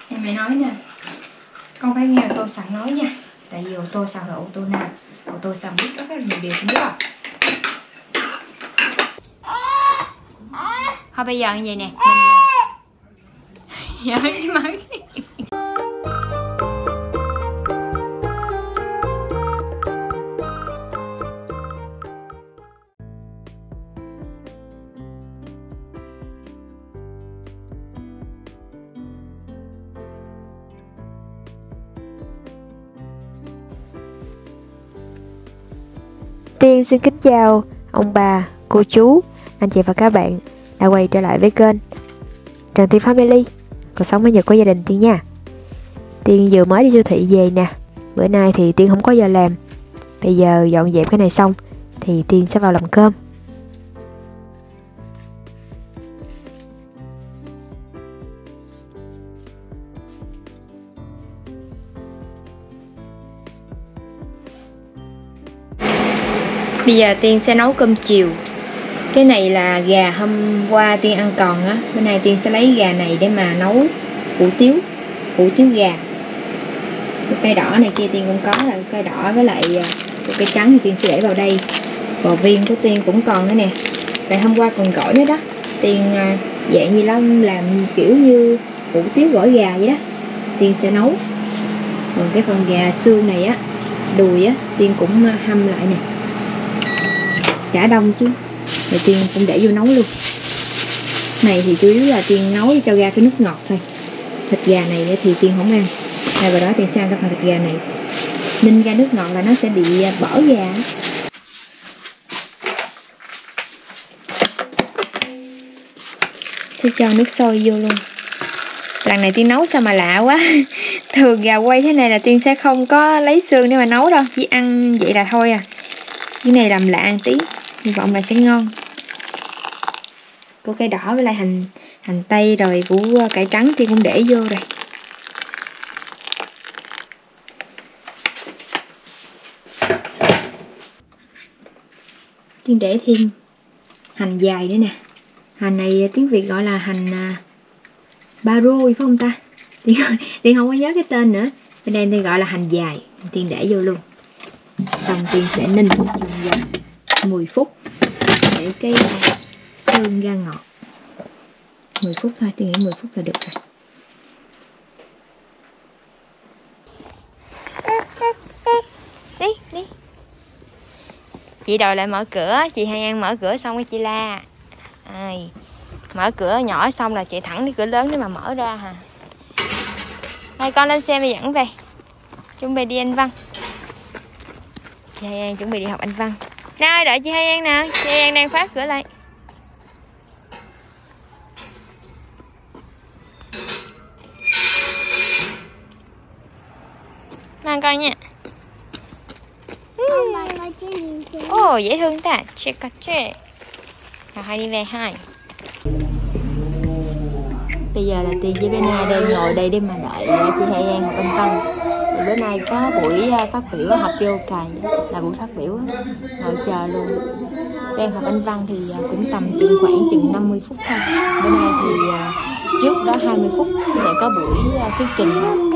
Thì mẹ nói nè, con phải nghe ô tô sẵn nói nha. Tại vì ô tô sẵn là ô tô nào, ô tô sẵn biết rất là nhiều điều, không biết không? Thôi bây giờ như vậy nè, mình giỡn chứ mấy. Tiên xin kính chào ông bà, cô chú, anh chị và các bạn đã quay trở lại với kênh Trần Tiên Family, cuộc sống mới nhật của gia đình Tiên nha. Tiên vừa mới đi siêu thị về nè. Bữa nay thì Tiên không có giờ làm. Bây giờ dọn dẹp cái này xong thì Tiên sẽ vào làm cơm. Bây giờ Tiên sẽ nấu cơm chiều. Cái này là gà hôm qua Tiên ăn còn á. Bữa nay Tiên sẽ lấy gà này để mà nấu hủ tiếu gà. Cái cây đỏ này kia Tiên cũng có, là cây đỏ với lại cây trắng thì Tiên sẽ để vào đây. Bò viên của Tiên cũng còn nữa nè. Tại hôm qua còn gỏi nữa đó. Tiên dạng như lắm làm kiểu như hủ tiếu gỏi gà vậy đó. Tiên sẽ nấu. Còn cái phần gà xương này á, đùi á, Tiên cũng hâm lại nè. Chả đông chứ. Rồi Tiên cũng để vô nấu luôn. Này thì chủ yếu là Tiên nấu cho ra cái nước ngọt thôi. Thịt gà này thì Tiên không ăn. Rồi vào đó Tiên sẽ ăn cái phần thịt gà này. Ninh ra nước ngọt là nó sẽ bị bở gà. Sẽ cho nước sôi vô luôn. Lần này Tiên nấu sao mà lạ quá. Thường gà quay thế này là Tiên sẽ không có lấy xương để mà nấu đâu. Chỉ ăn vậy là thôi à. Cái này làm lạ một tí, hy vọng là sẽ ngon. Của cây đỏ với lại hành tây rồi của cải trắng thì cũng để vô rồi. Tiên để thêm hành dài nữa nè. Hành này tiếng Việt gọi là hành ba rô phải không ta? Tiên không có nhớ cái tên nữa. Bên đây Tiên gọi là hành dài. Tiên để vô luôn. Xong Tiên sẽ ninh trong vòng 10 phút để cái xương ra ngọt. 10 phút thôi, Tiên nghĩ 10 phút là được rồi. Đi. Chị đòi lại mở cửa, chị hay ăn mở cửa xong cái chị la. Mở cửa nhỏ xong là chạy thẳng đi cửa lớn để mà mở ra hả? Thôi con lên xe và dẫn về. Chuẩn bị đi Anh Văn. Chị Hai An chuẩn bị đi học Anh Văn. Nào đợi chị Hai An nè. Chị Hai An đang khóa cửa lại. Mang coi nha. Ồ dễ thương ta. Check. Rồi hai đi về hai. Bây giờ là Tiên với bé Na đang ngồi đây để mà đợi chị Hai An học Anh Văn. Thì bữa nay có buổi phát biểu học yoga, là buổi phát biểu ngồi chờ luôn. Đang học Anh Văn thì cũng tầm khoảng chừng 50 phút thôi. Bữa nay thì trước đó 20 phút sẽ có buổi thuyết trình.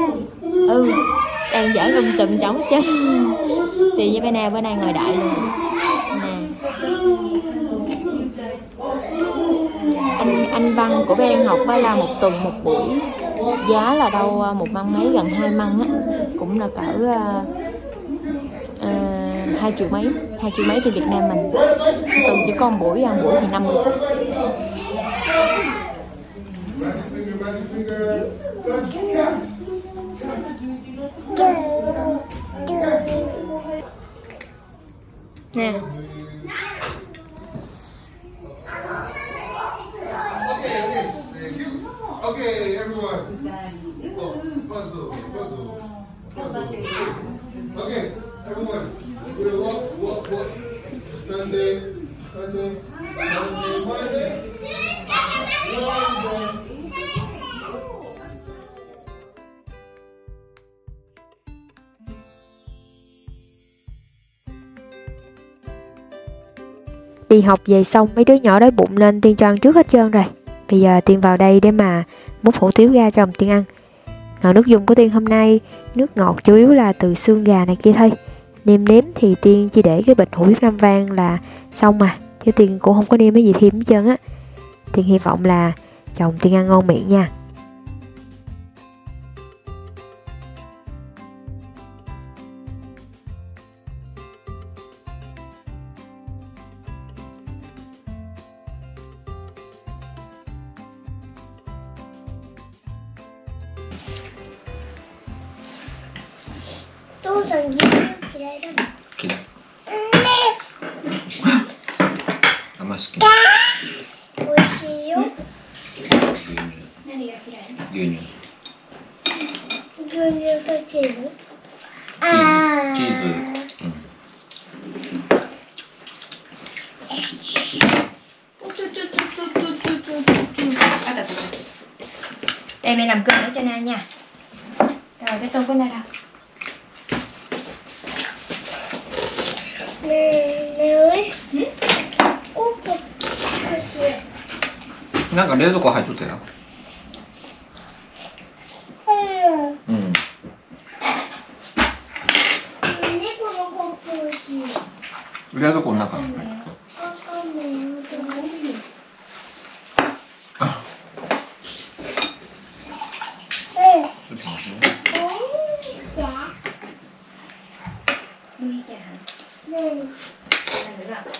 Đang giỡn sùm trống chứ. Thì với bé Na bữa nay ngồi đợi luôn nè. Anh Văn của bé An học là một tuần một buổi, giá là đâu 1 măng mấy, gần 2 măng á, cũng là cỡ 2 triệu mấy thì Việt Nam mình. Tuần chỉ có một buổi thì 50 phút. Nè. Okay, everyone. Puzzle. Okay, everyone. We'll walk. Sunday, Monday. Đi học về xong mấy đứa nhỏ đói bụng nên Tiên cho ăn trước hết trơn rồi. Bây giờ Tiên vào đây để mà múc hủ tiếu ra cho ông Tiên ăn. Còn nước dùng của Tiên hôm nay, nước ngọt chủ yếu là từ xương gà này kia thôi. Nêm nếm thì Tiên chỉ để cái bịch hủ tiếu Nam Vang là xong mà, chứ Tiên cũng không có nêm cái gì thêm hết trơn á. Tiên hy vọng là chồng Tiên ăn ngon miệng nha. 父さん牛乳嫌いだもん。 嫌い。あんま好き。 美味しいよ。 何が嫌い？ 牛乳。 牛乳とチーズ。 チーズ。 Đây mẹ làm cơm nữa cho Na nha. Rồi cái tô của Na đâu? ねえ、コップ欲しい。 なんか冷蔵庫入っとったよ。うん。 猫のコップ欲しい。 冷蔵庫の中に入っとった。 わかんないよ。 ちょっと待ってね。 Nuôi chả hả? Làm được không?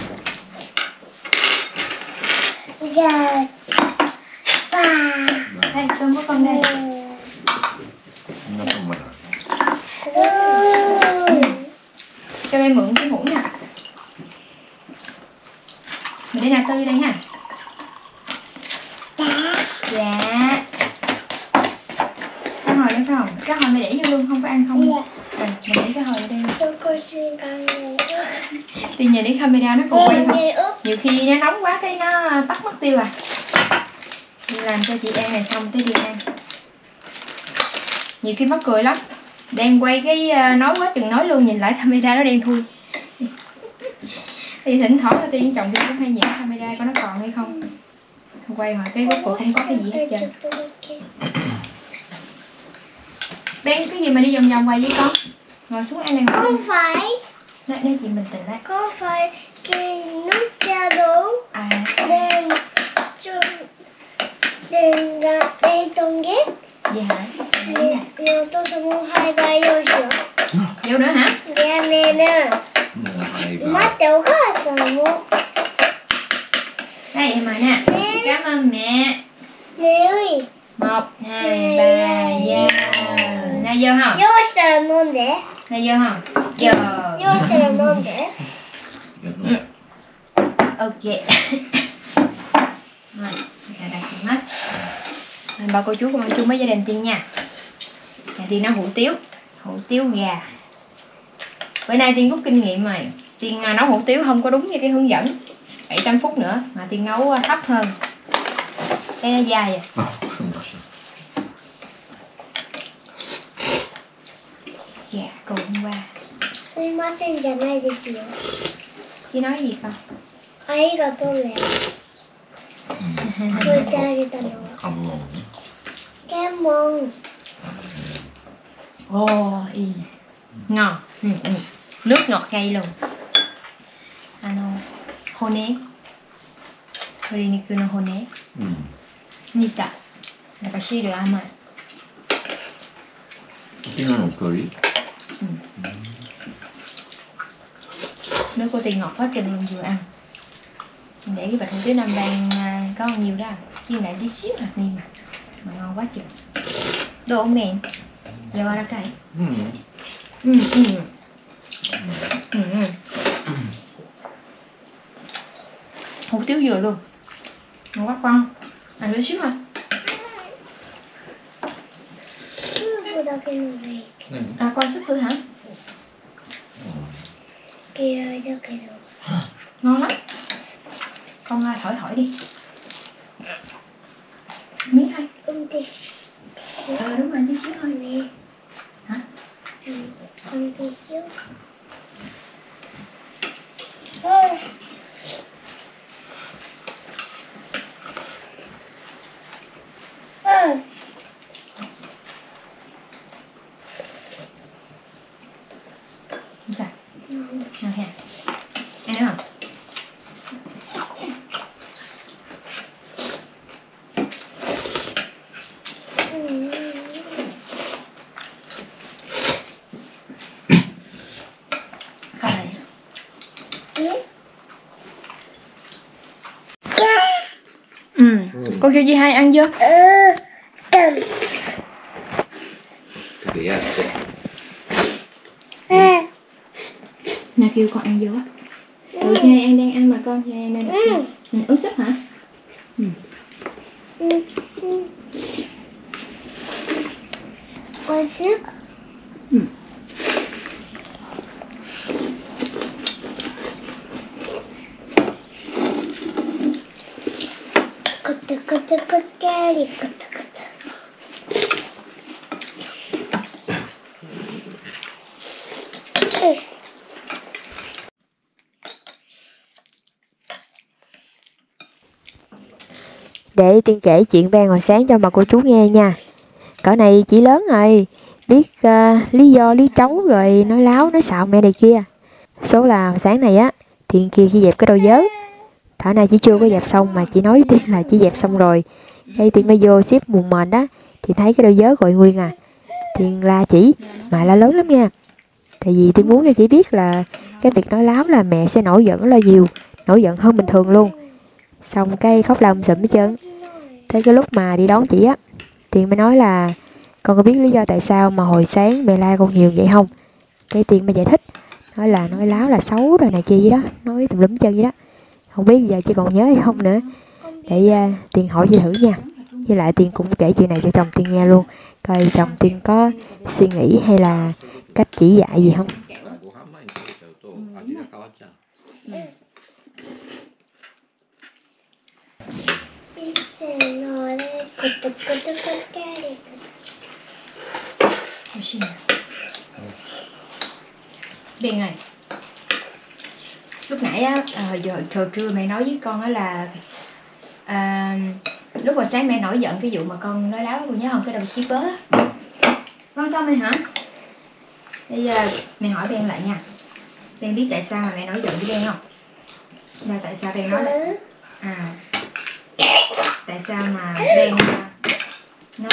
Gà bà. Đây, cơm của con đây. Nó không mà. Cho em mượn cái muỗng nè. Mình để nạp tôi đây nha. Dạ. Cái hồi đấy phải không? Cái hồi này để vô luôn, không có ăn không? Mình để cái hồi ở đây. Cho con xin con này. Tuy nhìn cái camera nó còn quay không? Nhiều khi nó nóng quá cái nó tắt mất tiêu à. Mình làm cho chị An này xong tới đi ăn. Nhiều khi mắc cười lắm. Đang quay cái nói quá chừng nói luôn, nhìn lại camera nó đen thui. Thì thỉnh thoảng là Tiên chồng Tiên cũng hay nhìn camera coi nó còn hay không. Quay mà cái góc cuộc không có cái gì hết trơn. Ben cái gì mà đi vòng vòng hoài với con? Ngồi xuống ăn này ngồi. Không phải. Nói chị bình tĩnh lại. Không phải cái nước trà đổ. À. Đèn đây tông ghét. Dạ hả? Nếu tôi sẽ mua 2 3 vô sữa. Vô nữa hả? Dạ nè nè. Mắt tiểu có sợ mua. Đây em mời nè. Cảm ơn mẹ. Mẹ ơi. 1, 2, 3, vô. Nè vô không? 用意したら飲んで。 Nè vô không? Vô. 用意したら飲んで。 Ok. Rồi, itadakimasu. Bà cô chú cùng ăn chung với gia đình Tiên nha. Nhà Tiên nấu hủ tiếu gà. Bữa nay Tiên có kinh nghiệm rồi. Tiên nấu hủ tiếu không có đúng như cái hướng dẫn 700 phút nữa mà Tiên nấu thấp hơn. Cái nó dai à. Dạ, cô hôm qua. すいませんじゃないですよ。 Chị nói gì con? ありがとうね。溶いてあげたのは。ケモン。 Ồ, ngon. Nước ngọt cay luôn. Hone. Horiniku no hone. Nita. Like shiru amai. 昨日の距離 Nước của Tiền ngọt quá chừng luôn vừa ăn. Mình để cái bịch hủ tiếu Nam Vang có nhiều đó. Chiên lại tí xíu hạt niêm mà ngon quá chừng. Đồ men. Giờ ra cái. Hủ tiếu dừa luôn. Ngon quá con. Ăn tí xíu hả? スープだけならいいけど。 À con súp hả? 嫌いだけど。 Ngon lắm. Con hỏi đi. Miếng thôi. ティッシュ。 Đúng rồi, tí xíu thôi. Nè. Hả? ティッシュ。 Ngon ha. Ăn không? Không này. Cô kêu chị hai ăn chưa? Kìa. Nè kêu con ăn vô á. Chị hai đang ăn mà con, chị hai nên uống súp hả? Uống súp. Để Tiên kể chuyện Ben hồi sáng cho bà cô chú nghe nha. Cỡ này chỉ lớn rồi, biết lý do lý trấu rồi nói láo nói xạo mẹ này kia. Số là hồi sáng này á, Tiên kêu chị dẹp cái đôi vớ. Thảo này chỉ chưa có dẹp xong mà chị nói với Tiên là chị dẹp xong rồi. Khi Tiên mới vô xếp buồn mền đó thì thấy cái đôi vớ gọi nguyên à. Tiên la chỉ mà la lớn lắm nha. Tại vì Tiên muốn cho chị biết là cái việc nói láo là mẹ sẽ nổi giận rất là nhiều, nổi giận hơn bình thường luôn. Xong cái khóc la sùm hết trơn. Tới cái lúc mà đi đón chị á, Tiên mới nói là con có biết lý do tại sao mà hồi sáng mẹ la con nhiều vậy không? Cái Tiên mới giải thích, nói là nói láo là xấu rồi này kia vậy đó, nói tùm lum chân vậy đó. Không biết giờ chị còn nhớ hay không nữa. Để Tiên hỏi chị thử nha. Với lại Tiên cũng kể chuyện này cho chồng Tiên nghe luôn, coi chồng Tiên có suy nghĩ hay là cách chỉ dạy gì không. Ben ơi, lúc nãy á, hồi trưa mẹ nói với con á là lúc hồi sáng mẹ nổi giận cái vụ mà con nói láo, con nhớ không, cái đầu chiếc bớ á. Con xong rồi hả? Bây giờ mẹ hỏi Ben lại nha. Ben biết tại sao mà mẹ nổi giận với Ben không? Là tại sao Ben nói là tại sao mà Ben nói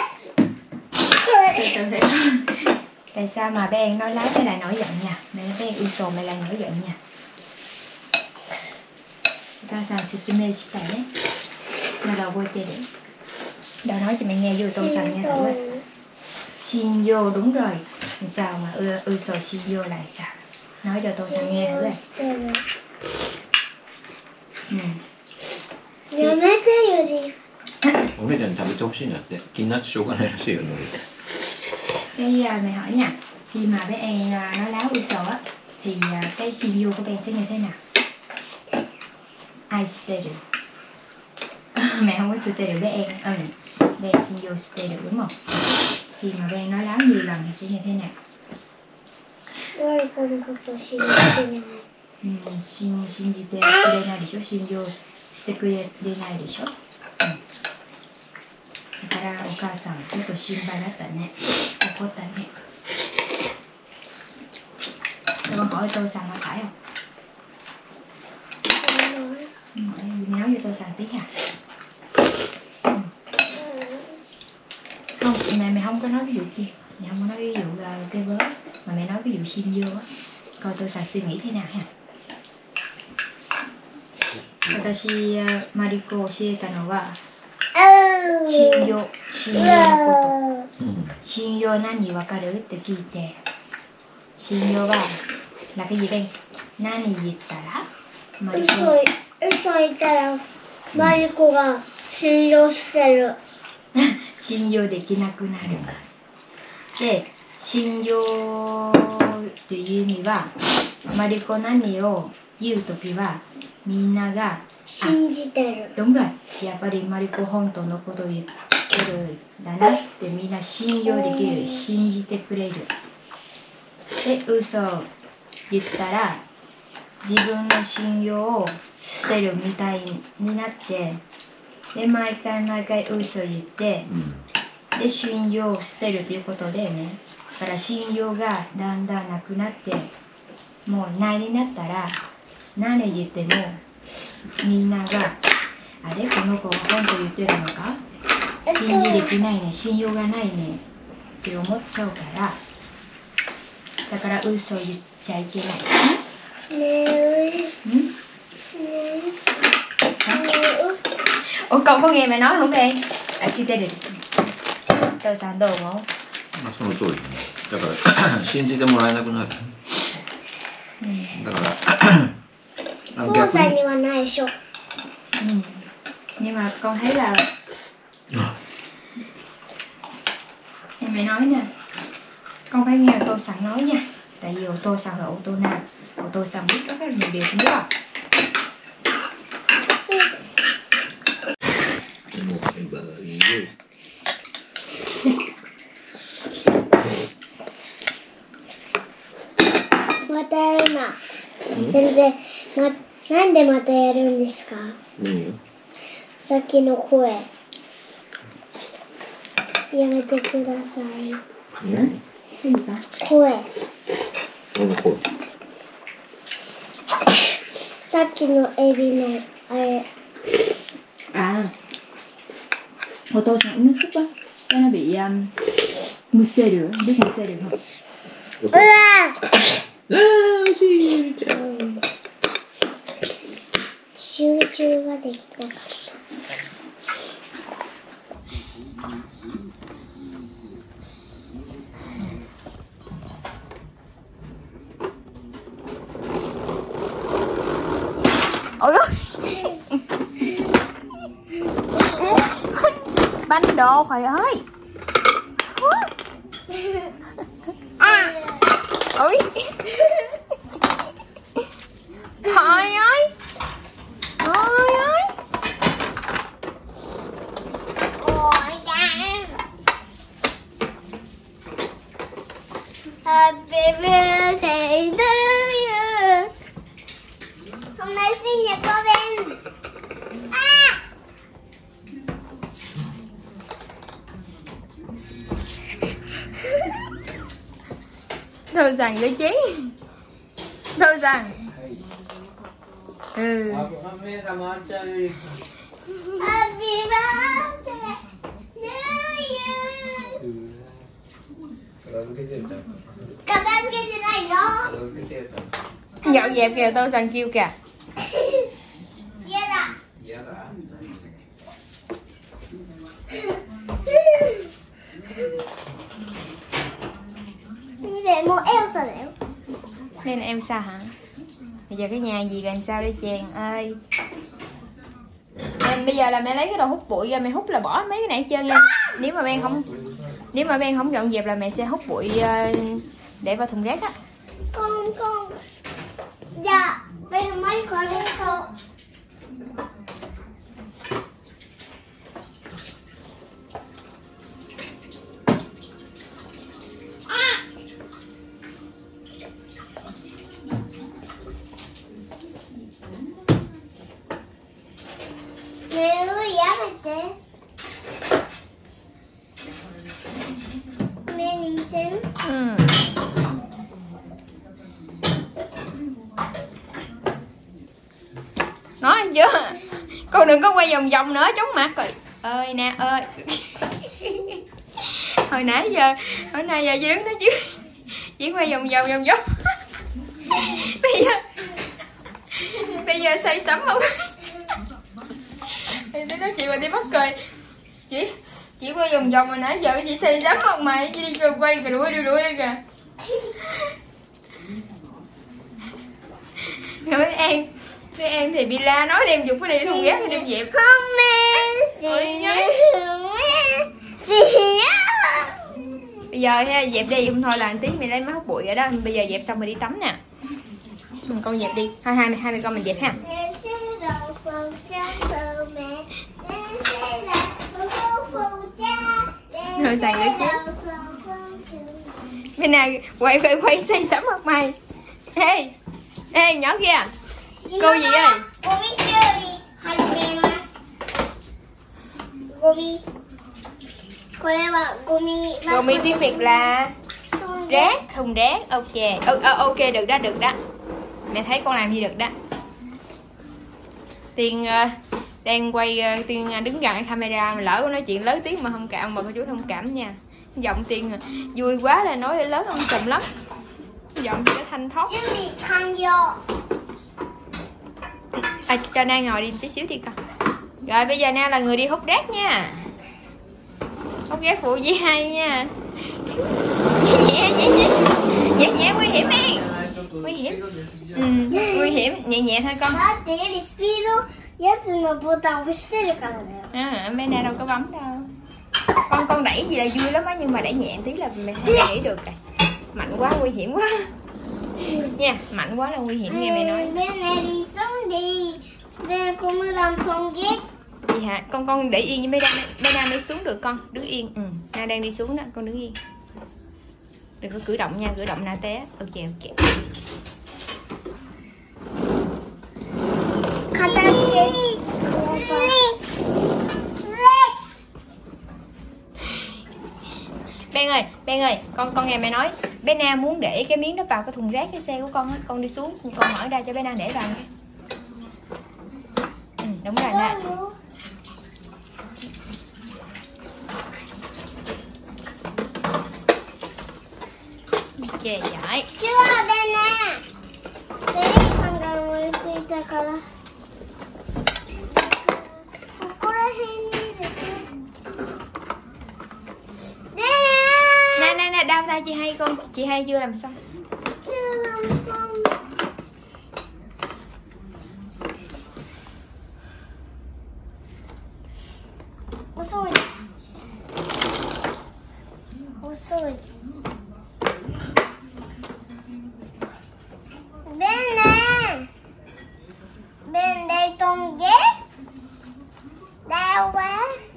tại sao mà Ben nói láo cái lại nổi giận nha. Mẹ nói Ben uso mẹ lại nổi giận nha. Ta sao susume shitai ne. Nào đâu覚えてる. Đâu nói cho mẹ nghe vô tô sành nghe thử. Shinyo đúng rồi. Sao mà uso shinyo lại sao? Nói cho tô sành nghe thử rồi. やめてより。 お姉ちゃんに食べてほしいんだって気になってしょうがないらしいよ。 Cái mày hỏi nha, khi mà bé An nói láo uso á thì cái Shinyo của Ben sẽ như thế nào? Ai stay được? Mẹ không có stay được bé An. Ben Shinyo stay được đúng không? Khi mà Ben nói láo nhiều lần thì sẽ như thế nào? 誰かのこと信じてない。 信じてくれないでしょ。信用してくれないでしょ。だからお母さんちょっと心配だったね。怒ったね。Để con hỏi tôi Sàn là phải không? Mẹ nói cho tôi Sàn tí hả? Không, mẹ không có nói ví dụ kia. Mẹ không có nói ví dụ cây vớ. Mà mẹ nói ví dụ Shinyo á. Coi tôi Sàn suy nghĩ thế nào ha. 私、マリコを教えたのは信用のこと。信用何わかるって聞いて、信用はlà cái gì đây? 何言ったらマリコ嘘言ったらマリコが信用してる。 信用できなくなる。で、信用という意味はマリコ何を言うときはみんなが信じてる。 đúng rồi, やっぱりマリコ本当のことを言ってるんだなってみんな信用できる、信じてくれる。で、嘘を言ったら自分の信用を捨てるみたいになって、で毎回嘘を言って、で信用を捨てるということでね、だから信用がだんだんなくなって、 もう内になったら何言ってもみんながあれこの子が本当言ってるのか信じできないね信用がないねって思っちゃうからだから嘘言っちゃいけない眠いうんỦa cậu có nghe mẹ nói không đi? À chia tay đi tôi sẵn đồ không? まあその通りだから信じてもらえなくなる、だからお父さんにはないでしょ。 Nhưng mà con thấy là mẹ nói nè con phải nghe ô tô sẵn nói nha tại vì ô tô sẵn là ô tô nào ô tô sẵn biết rất là nhiều điều không biết không? もうバイよまたやるな。全然、なんでまたやるんですか？ 何よさっきの声。やめてください。声。 何の声さっきのエビのあれ。 À ô tô sẵn nước súp á cái nó bị mưa xe được biết mưa xe được không? うわ集中ができなかった。 Ôi bánh đồ trời ơi ôi trời ơi trời ơi Ôi cha. Happy birthday to you. Hôm nay sinh nhật cô Ben. thôi rằng cái chí thôi rằng ừ Happy birthday to you. 片付けてないよ。 dọn dẹp kìa tôi rằng kêu kìa 嫌だ。Để mua Elsa đấy. đây là Elsa hả bây giờ cái nhà gì làm sao đây chàng ơi bây giờ là mẹ lấy cái đồ hút bụi ra mẹ hút là bỏ mấy cái này hết trơn nha nếu mà Ben không dọn dẹp là mẹ sẽ hút bụi để vào thùng rác á Con dạ bây giờ mấy con lên cậu. Mẹ ơi giá mẹ thế. Mẹ nhìn xem. ừ. Nói chưa con đừng có quay vòng vòng nữa chóng mặt rồi ơi nè ơi hồi nãy giờ chị đứng đó chứ chỉ quay vòng vòng bây giờ say sẩm không thì tới đó chị mà đi bắt cười chị quay vòng vòng mà nãy giờ chị say sẩm không mà chị đi quay kìa đuổi kìa rồi với em thì bị la nói đem dục cái đi thùng rác đem dẹp Không mẹ. bây giờ ha dẹp đi không thôi là tí mày lấy máy hút bụi ở đó bây giờ dẹp xong rồi đi tắm nè con dẹp đi hai mẹ con mình dẹp ha rồi tàn nữa chứ bên này quay say sẩm mặt mày ê nhỏ kia cô gì ơi ゴミ修理始めます。ゴミ。これはゴミ。 tiếng Việt là thùng rác. Ok, được đó. Mẹ thấy con làm gì được đó. Tiên đang quay, Tiên đứng gần cái camera mà lỡ con nói chuyện lớn tiếng mà không cảm, mà cô chú thông cảm nha. Giọng Tiên vui quá là nói lớn hơn tùm lắm. Giọng thì nó thanh thoát. Cho Na ngồi đi tí xíu đi con. Rồi bây giờ Na là người đi hút rác nha. Hút rác phụ với hai nha. Nhẹ nguy hiểm đi. Nguy hiểm. Nguy hiểm, nhẹ thôi con. Mấy Na đâu có bấm đâu. Con đẩy gì là vui lắm á, nhưng mà đẩy nhẹ tí là mẹ nghĩ được rồi. Mạnh quá nguy hiểm quá. Nha, mạnh quá là nguy hiểm nghe mẹ nói. Gì hả? Con để yên với mấy Na mới xuống được con. Đứng yên. Na đang đi xuống đó, con đứng yên. Đừng có cử động nha, cử động Na té. Ok. Ben ơi, con nghe mẹ nói. Bé Na muốn để cái miếng đó vào cái thùng rác cái xe của con á, con đi xuống, con mở ra cho bé Na để vào. Đúng rồi Na. Ok, giỏi. Chưa bên nè. Đấy, con đang mới đi ra cả. Cô đã hay đi được. Nè, đau tay chị hay chưa làm xong. Chưa làm xong. Ôi xôi. Bên nè. Bên đây con dép. Đau quá.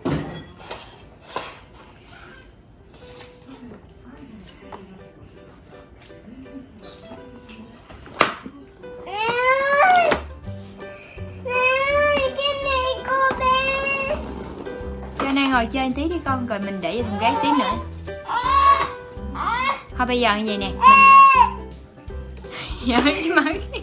Ngồi chơi tí đi con, rồi mình để thùng rác tí nữa. Thôi bây giờ như vậy nè, mình giỡn chứ mà